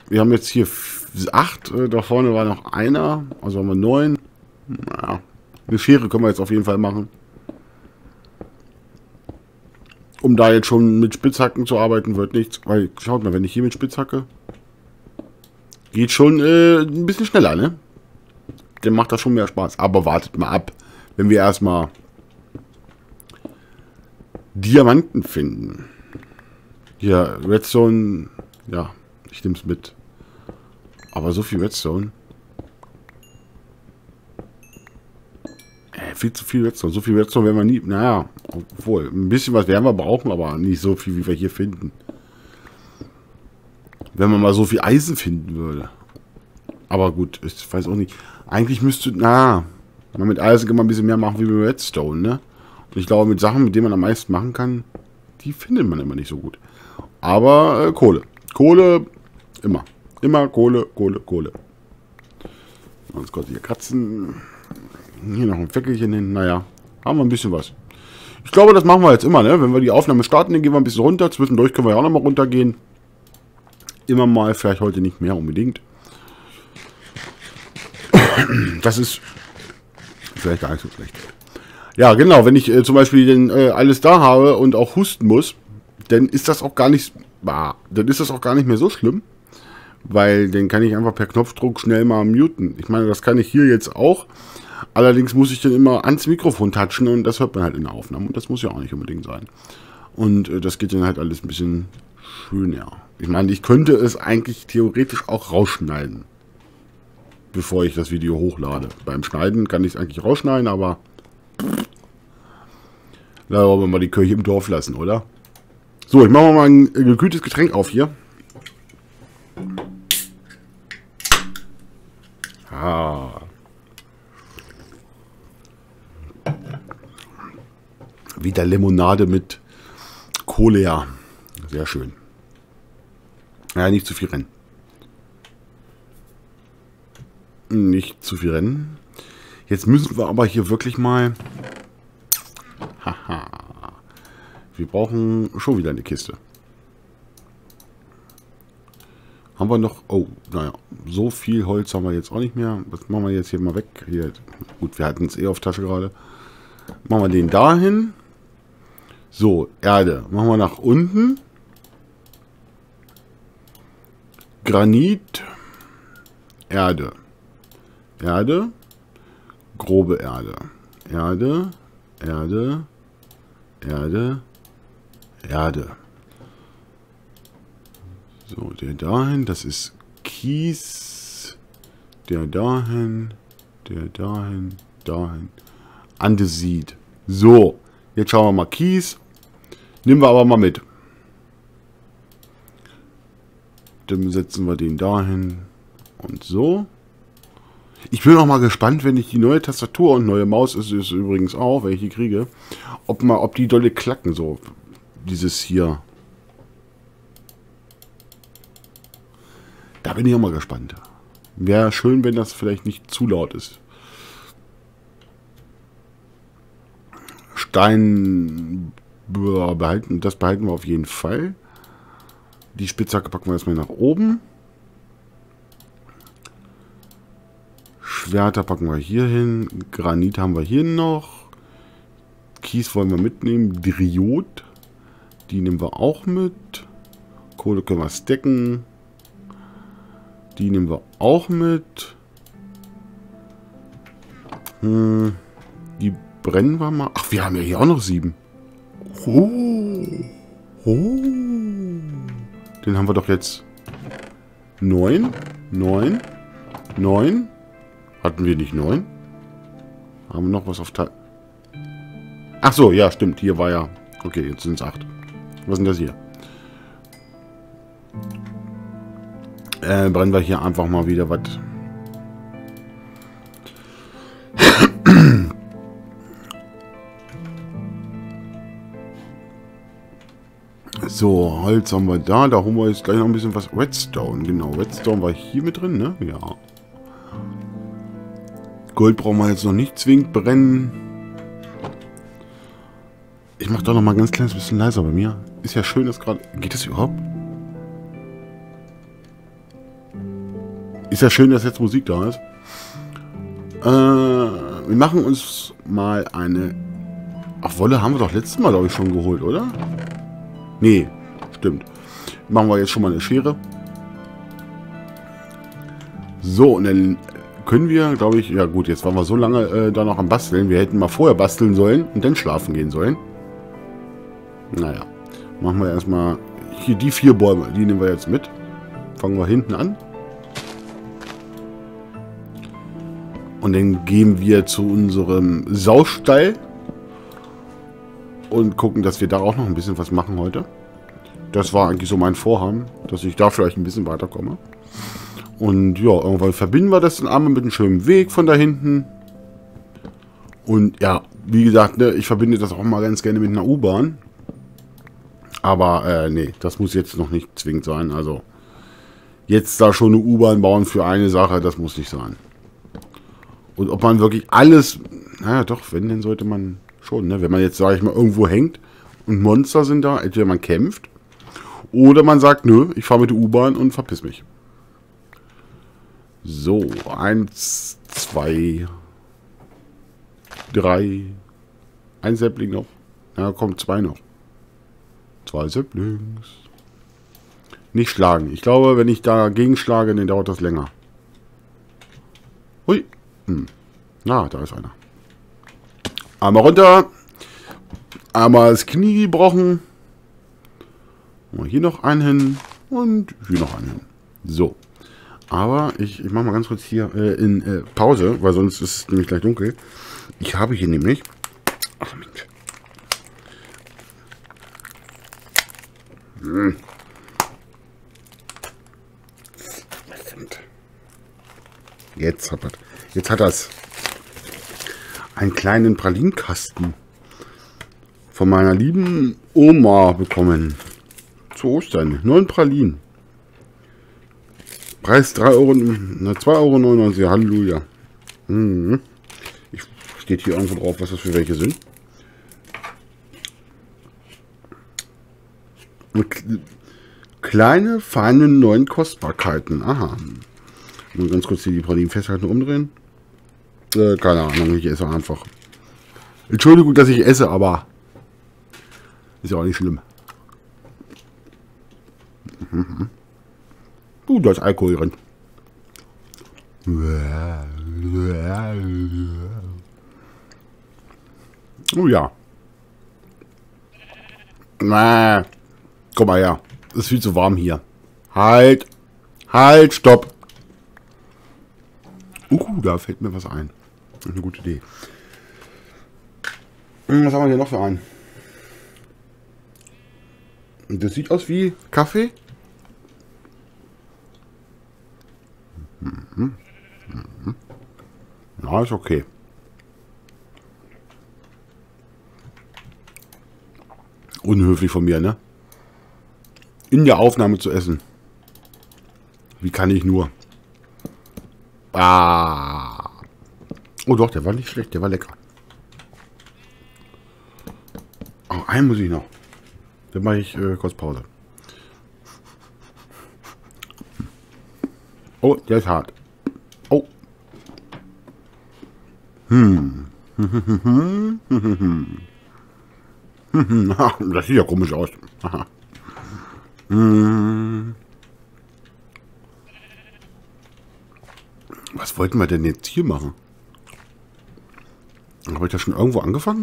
Wir haben jetzt hier 8. Da vorne war noch einer. Also haben wir 9. Ja, eine Schere können wir jetzt auf jeden Fall machen. Um da jetzt schon mit Spitzhacken zu arbeiten, wird nichts. Weil, schaut mal, wenn ich hier mit Spitzhacke... Geht schon ein bisschen schneller, ne? Dann macht das schon mehr Spaß. Aber wartet mal ab, wenn wir erstmal Diamanten finden. Hier, Redstone, ja, ich nehme es mit. Aber so viel Redstone. Viel zu viel Redstone. So viel Redstone werden wir nie, naja, obwohl, ein bisschen was werden wir brauchen, aber nicht so viel, wie wir hier finden. Wenn man mal so viel Eisen finden würde. Aber gut, ich weiß auch nicht. Eigentlich müsste, mit Eisen kann man ein bisschen mehr machen wie mit Redstone, ne? Und ich glaube, mit Sachen, mit denen man am meisten machen kann, die findet man immer nicht so gut. Aber Kohle. Kohle, immer. Immer Kohle, Kohle, Kohle. Sonst Gott, hier kratzen. Hier noch ein Feckelchen hin. Naja, haben wir ein bisschen was. Ich glaube, das machen wir jetzt immer, ne? Wenn wir die Aufnahme starten, dann gehen wir ein bisschen runter. Zwischendurch können wir ja auch noch mal runtergehen. Immer mal, vielleicht heute nicht mehr unbedingt. Das ist vielleicht gar nicht so schlecht. Ja, genau, wenn ich zum Beispiel denn, alles da habe und auch husten muss, dann ist das auch gar nicht, dann ist das auch gar nicht mehr so schlimm, weil dann kann ich einfach per Knopfdruck schnell mal muten. Ich meine, das kann ich hier jetzt auch, allerdings muss ich dann immer ans Mikrofon touchen und das hört man halt in der Aufnahme und das muss ja auch nicht unbedingt sein. Und das geht dann halt alles ein bisschen schöner. Ich meine, ich könnte es eigentlich theoretisch auch rausschneiden, bevor ich das Video hochlade. Beim Schneiden kann ich es eigentlich rausschneiden, aber da wollen wir mal die Kirche im Dorf lassen, oder? So, ich mache mal ein gekühltes Getränk auf hier. Wieder Limonade mit Cola. Sehr schön. Ja, nicht zu viel rennen. Nicht zu viel rennen. Jetzt müssen wir aber hier wirklich mal... Haha. Wir brauchen schon wieder eine Kiste. Haben wir noch... Oh, naja. So viel Holz haben wir jetzt auch nicht mehr. Das machen wir jetzt hier mal weg. Hier. Gut, wir hatten es eh auf Tasche gerade. Machen wir den dahin. So, Erde. Machen wir nach unten. Granit. Erde. Erde. Grobe Erde. Erde. Erde. Erde. Erde. So, der dahin. Das ist Kies. Der dahin. Der dahin. Dahin. Andesit. So. Jetzt schauen wir mal Kies. Nehmen wir aber mal mit. Dann setzen wir den dahin. Und so. Ich bin auch mal gespannt, wenn ich die neue Tastatur und neue Maus ist übrigens auch, wenn ich die kriege, ob die dolle klacken, so. Dieses hier. Da bin ich auch mal gespannt. Wäre schön, wenn das vielleicht nicht zu laut ist. Stein behalten, das behalten wir auf jeden Fall. Die Spitzhacke packen wir erstmal nach oben. Schwerter packen wir hier hin. Granit haben wir hier noch. Kies wollen wir mitnehmen. Diod. Die nehmen wir auch mit. Kohle können wir stacken. Die nehmen wir auch mit. Die brennen wir mal. Ach, wir haben ja hier auch noch 7. Oh. Oh. Den haben wir doch jetzt 9. 9. 9. Hatten wir nicht 9? Haben wir noch was auf Teil? Ach so, ja, stimmt. Hier war ja... Okay, jetzt sind es 8. Was ist denn das hier? Brennen wir hier einfach mal wieder was. So, Holz haben wir da. Da holen wir jetzt gleich noch ein bisschen was. Redstone, genau. Redstone war hier mit drin, ne? Ja. Gold brauchen wir jetzt noch nicht zwingend brennen. Ich mache doch noch mal ein ganz kleines bisschen leiser bei mir. Ist ja schön, dass gerade... Geht das überhaupt? Ist ja schön, dass jetzt Musik da ist. Wir machen uns mal eine... Ach, Wolle haben wir doch letztes Mal, glaube ich, schon geholt, oder? Nee, stimmt. Machen wir jetzt schon mal eine Schere. So, und dann können wir, glaube ich... Ja gut, jetzt waren wir so lange da noch am Basteln. Wir hätten mal vorher basteln sollen und dann schlafen gehen sollen. Naja, machen wir erstmal... Hier die 4 Bäume, die nehmen wir jetzt mit. Fangen wir hinten an. Und dann gehen wir zu unserem Saustall und gucken, dass wir da auch noch ein bisschen was machen heute. Das war eigentlich so mein Vorhaben, dass ich da vielleicht ein bisschen weiterkomme. Und ja, irgendwann verbinden wir das dann einmal mit einem schönen Weg von da hinten. Und ja, wie gesagt, ne, ich verbinde das auch mal ganz gerne mit einer U-Bahn. Aber nee, das muss jetzt noch nicht zwingend sein. Also jetzt da schon eine U-Bahn bauen für eine Sache, das muss nicht sein. Und ob man wirklich alles... Naja, doch, wenn, dann sollte man schon, ne? Wenn man jetzt, sage ich mal, irgendwo hängt und Monster sind da, entweder man kämpft oder man sagt, nö, ich fahre mit der U-Bahn und verpiss mich. So, 1, 2, 3, ein Säppling noch. Ja, kommt 2 noch. 2 Säpplings. Nicht schlagen. Ich glaube, wenn ich dagegen schlage, dann dauert das länger. Hui. Na, da ist einer. Einmal runter. Einmal das Knie gebrochen. Und hier noch einen hin. Und hier noch einen hin. So. Aber ich mache mal ganz kurz hier in Pause, weil sonst ist es nämlich gleich dunkel. Ich habe hier nämlich... Ach Mensch. Jetzt hat das einen kleinen Pralinenkasten von meiner lieben Oma bekommen. Zu Ostern. 9 Pralinen. Preis 3 Euro, 2,99 Euro. Halleluja. Steht hier irgendwo drauf, was das für welche sind. Kleine, feine 9 Kostbarkeiten. Aha. Nur ganz kurz hier die Pralinen festhalten und umdrehen. Keine Ahnung, ich esse einfach. Entschuldigung, dass ich esse, aber ist ja auch nicht schlimm. Da ist Alkohol drin. Oh ja. Na, komm mal her. Es ist viel zu warm hier. Halt. Halt, stopp. Da fällt mir was ein. Eine gute Idee. Was haben wir hier noch für einen? Das sieht aus wie Kaffee. Ja, ist okay. Unhöflich von mir, ne? In der Aufnahme zu essen. Wie kann ich nur? Ah. Oh doch, der war nicht schlecht, der war lecker. Oh, einen muss ich noch. Dann mache ich kurz Pause. Oh, der ist hart. Oh. Das sieht ja komisch aus. Was wollten wir denn jetzt hier machen? Habe ich da schon irgendwo angefangen?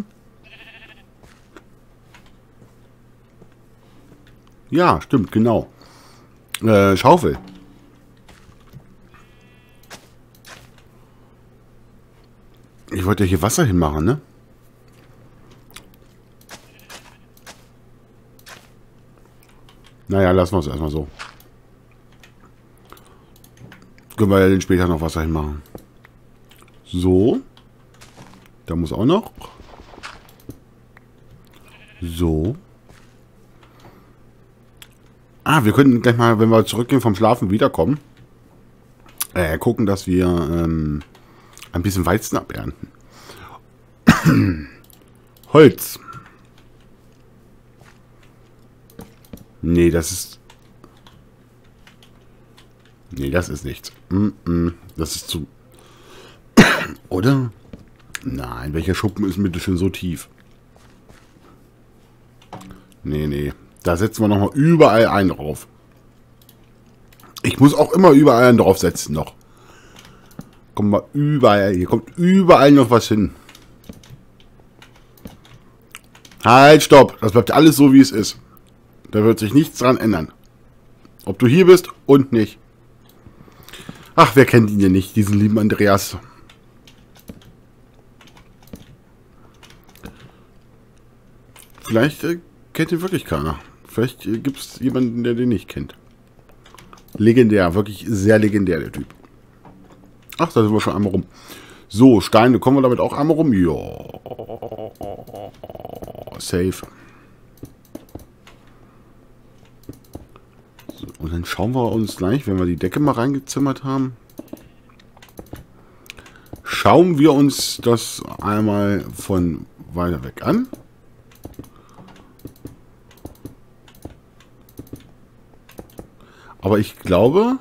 Ja, stimmt, genau. Schaufel. Ich wollte hier Wasser hinmachen, ne? Naja, lassen wir es erstmal so. Können wir ja dann später noch Wasser hinmachen. So. Da muss auch noch. So. Ah, wir könnten gleich mal, wenn wir zurückgehen vom Schlafen, wiederkommen. Gucken, dass wir ein bisschen Weizen abernten. Holz. Nee, das ist... Nee, das ist nichts. Das ist zu... Oder? Nein, welcher Schuppen ist bitte schön so tief? Nee, nee. Da setzen wir nochmal überall einen drauf. Ich muss auch immer überall einen draufsetzen noch. Kommt mal überall. Hier kommt überall noch was hin. Halt, stopp. Das bleibt alles so, wie es ist. Da wird sich nichts dran ändern. Ob du hier bist und nicht. Ach, wer kennt ihn denn nicht, diesen lieben Andreas? Vielleicht kennt ihn wirklich keiner. Vielleicht gibt es jemanden, der den nicht kennt. Legendär, wirklich sehr legendär, der Typ. Ach, da sind wir schon einmal rum. So, Steine, kommen wir damit auch einmal rum? Ja. Safe. So, und dann schauen wir uns gleich, wenn wir die Decke mal reingezimmert haben, schauen wir uns das einmal von weiter weg an. Aber ich glaube,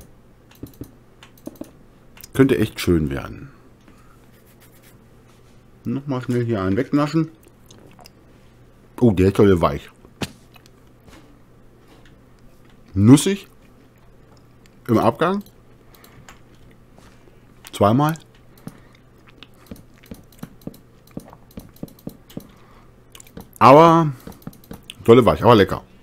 könnte echt schön werden. Nochmal schnell hier einen wegnaschen. Oh, der ist toll weich. Nussig. Im Abgang. Zweimal. Aber tolle weich, aber lecker.